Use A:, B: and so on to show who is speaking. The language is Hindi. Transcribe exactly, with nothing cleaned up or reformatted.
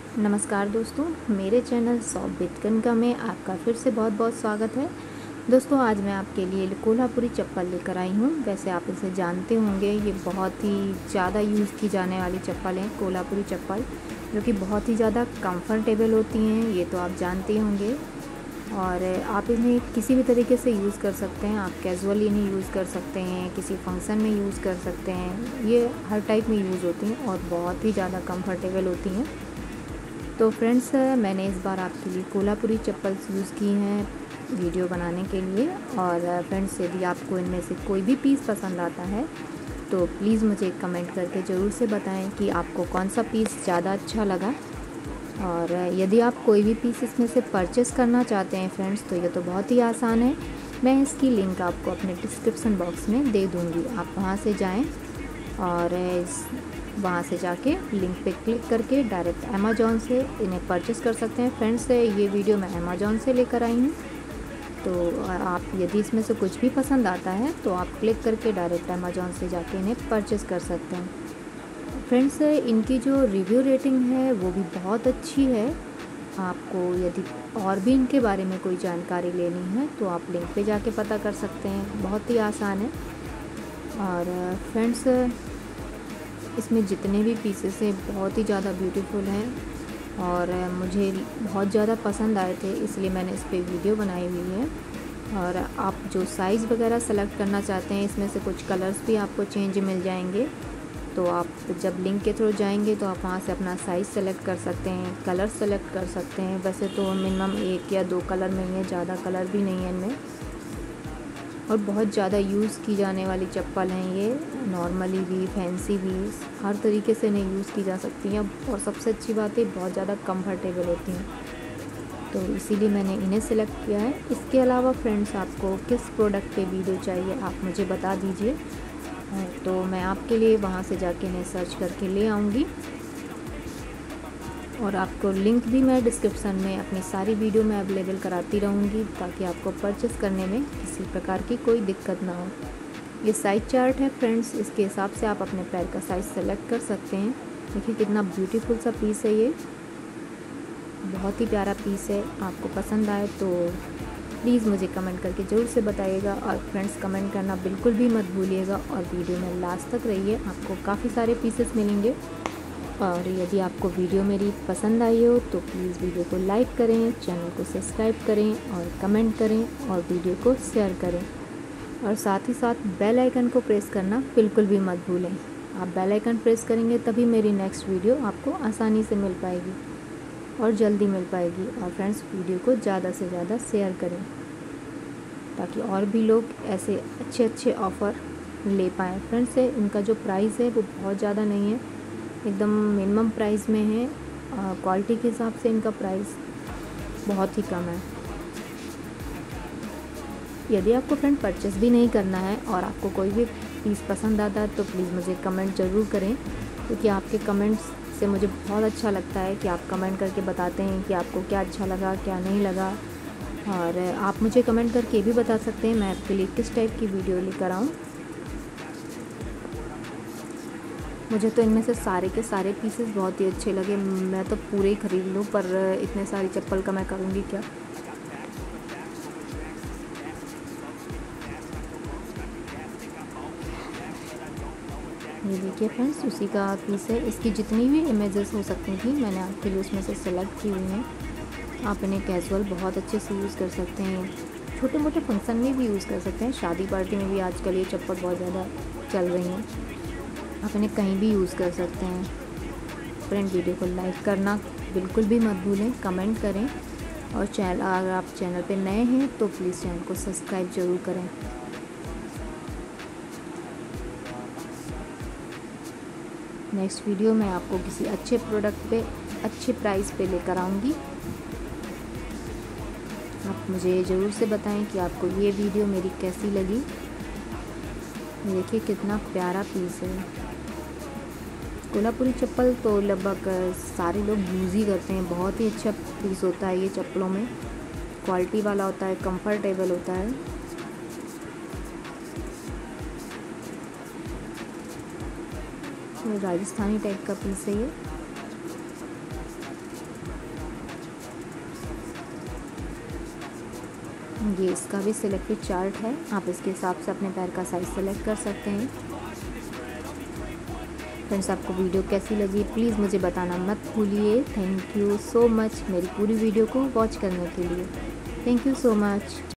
A: नमस्कार दोस्तों, मेरे चैनल शॉप बिटकन में आपका फिर से बहुत बहुत स्वागत है। दोस्तों, आज मैं आपके लिए कोल्हापुरी चप्पल लेकर आई हूँ। वैसे आप इसे जानते होंगे, ये बहुत ही ज़्यादा यूज़ की जाने वाली चप्पल है कोल्हापुरी चप्पल, जो कि बहुत ही ज़्यादा कंफर्टेबल होती हैं। ये तो आप जानते होंगे और आप इन्हें किसी भी तरीके से यूज़ कर सकते हैं। आप कैजुअली इन्हें यूज़ कर सकते हैं, किसी फंक्शन में यूज़ कर सकते हैं। ये हर टाइप में यूज़ होती हैं और बहुत ही ज़्यादा कंफर्टेबल होती हैं। तो फ्रेंड्स, मैंने इस बार आपके लिए कोल्हापुरी चप्पल्स यूज़ की हैं वीडियो बनाने के लिए। और फ्रेंड्स, यदि आपको इनमें से कोई भी पीस पसंद आता है तो प्लीज़ मुझे कमेंट करके ज़रूर से बताएं कि आपको कौन सा पीस ज़्यादा अच्छा लगा। और यदि आप कोई भी पीस इसमें से परचेज़ करना चाहते हैं फ्रेंड्स, तो ये तो बहुत ही आसान है। मैं इसकी लिंक आपको अपने डिस्क्रिप्शन बॉक्स में दे दूँगी। आप वहाँ से जाएँ और इस वहाँ से जाके लिंक पे क्लिक करके डायरेक्ट अमेज़ॉन से इन्हें परचेज़ कर सकते हैं। फ्रेंड्स, ये वीडियो मैं अमेज़ॉन से लेकर आई हूँ, तो आप यदि इसमें से कुछ भी पसंद आता है तो आप क्लिक करके डायरेक्ट अमेज़ॉन से जाके इन्हें परचेज़ कर सकते हैं। फ्रेंड्स, इनकी जो रिव्यू रेटिंग है वो भी बहुत अच्छी है। आपको यदि और भी इनके बारे में कोई जानकारी लेनी है तो आप लिंक पे जाके पता कर सकते हैं। बहुत ही आसान है। और फ्रेंड्स, इसमें जितने भी पीसेस हैं बहुत ही ज़्यादा ब्यूटीफुल हैं और मुझे बहुत ज़्यादा पसंद आए थे, इसलिए मैंने इस पर वीडियो बनाई हुई है। और आप जो साइज़ वगैरह सेलेक्ट करना चाहते हैं, इसमें से कुछ कलर्स भी आपको चेंज मिल जाएंगे। तो आप जब लिंक के थ्रू जाएंगे तो आप वहाँ से अपना साइज़ सेलेक्ट कर सकते हैं, कलर सेलेक्ट कर सकते हैं। वैसे तो मिनिमम एक या दो कलर में ही है, ज़्यादा कलर भी नहीं है इनमें। और बहुत ज़्यादा यूज़ की जाने वाली चप्पल हैं ये, नॉर्मली भी फैंसी भी, हर तरीके से इन्हें यूज़ की जा सकती हैं। और सबसे अच्छी बात है, बहुत ज़्यादा कंफर्टेबल होती हैं, तो इसीलिए मैंने इन्हें सेलेक्ट किया है। इसके अलावा फ्रेंड्स, आपको किस प्रोडक्ट पे वीडियो चाहिए आप मुझे बता दीजिए, तो मैं आपके लिए वहाँ से जाके इन्हें सर्च करके ले आऊँगी। और आपको लिंक भी मैं डिस्क्रिप्शन में अपनी सारी वीडियो में अवेलेबल कराती रहूँगी, ताकि आपको परचेस करने में किसी प्रकार की कोई दिक्कत ना हो। ये साइज चार्ट है फ्रेंड्स, इसके हिसाब से आप अपने पैर का साइज़ सेलेक्ट कर सकते हैं। देखिए कितना ब्यूटीफुल सा पीस है ये, बहुत ही प्यारा पीस है। आपको पसंद आए तो प्लीज़ मुझे कमेंट करके ज़रूर से बताइएगा। और फ्रेंड्स, कमेंट करना बिल्कुल भी मत भूलिएगा और वीडियो में लास्ट तक रहिए, आपको काफ़ी सारे पीसेस मिलेंगे। और यदि आपको वीडियो मेरी पसंद आई हो तो प्लीज़ वीडियो को लाइक करें, चैनल को सब्सक्राइब करें और कमेंट करें और वीडियो को शेयर करें। और साथ ही साथ बेल आइकन को प्रेस करना बिल्कुल भी मत भूलें। आप बेल आइकन प्रेस करेंगे तभी मेरी नेक्स्ट वीडियो आपको आसानी से मिल पाएगी और जल्दी मिल पाएगी। और फ्रेंड्स, वीडियो को ज़्यादा से ज़्यादा शेयर करें, ताकि और भी लोग ऐसे अच्छे अच्छे ऑफ़र ले पाएँ। फ्रेंड्स, इनका जो प्राइस है वो बहुत ज़्यादा नहीं है, एकदम मिनिमम प्राइस में है। क्वालिटी के हिसाब से इनका प्राइस बहुत ही कम है। यदि आपको फ्रेंड परचेस भी नहीं करना है और आपको कोई भी पीस पसंद आता है तो प्लीज़ मुझे कमेंट ज़रूर करें, क्योंकि आपके कमेंट्स से मुझे बहुत अच्छा लगता है कि आप कमेंट करके बताते हैं कि आपको क्या अच्छा लगा, क्या नहीं लगा। और आप मुझे कमेंट करके ये भी बता सकते हैं मैं आपके लिए किस टाइप की वीडियो लेकर आऊँ। मुझे तो इनमें से सारे के सारे पीसेस बहुत ही अच्छे लगे। मैं तो पूरे ही ख़रीद लूँ, पर इतने सारी चप्पल का मैं करूँगी क्या। ये देखिए फ्रेंड्स, उसी का पीस है। इसकी जितनी भी इमेजेस हो सकती थी मैंने आपके लिए उसमें से सेलेक्ट की हुई हैं। आप इन्हें कैजुअल बहुत अच्छे से यूज़ कर सकते हैं, छोटे मोटे फंक्शन में भी यूज़ कर सकते हैं, शादी पार्टी में भी आजकल ये चप्पल बहुत ज़्यादा चल रही हैं। आप इन्हें कहीं भी यूज़ कर सकते हैं। फ्रेंड, वीडियो को लाइक करना बिल्कुल भी मत भूलें, कमेंट करें। और चैनल अगर आप चैनल पे नए हैं तो प्लीज़ चैनल को सब्सक्राइब ज़रूर करें। नेक्स्ट वीडियो मैं आपको किसी अच्छे प्रोडक्ट पे अच्छे प्राइस पे लेकर आऊँगी। आप मुझे ज़रूर से बताएं कि आपको ये वीडियो मेरी कैसी लगी। देखिए कितना प्यारा पीस है। कोल्हापुरी चप्पल तो लगभग सारे लोग यूज़ ही करते हैं। बहुत ही अच्छा पीस होता है ये, चप्पलों में क्वालिटी वाला होता है, कंफर्टेबल होता है। राजस्थानी टाइप का पीस है ये। ये इसका भी सिलेक्टेड चार्ट है, आप इसके हिसाब से अपने पैर का साइज़ सेलेक्ट कर सकते हैं। फ्रेंड्स, आपको वीडियो कैसी लगी प्लीज़ मुझे बताना मत भूलिए। थैंक यू सो मच मेरी पूरी वीडियो को वॉच करने के लिए। Thank you so much.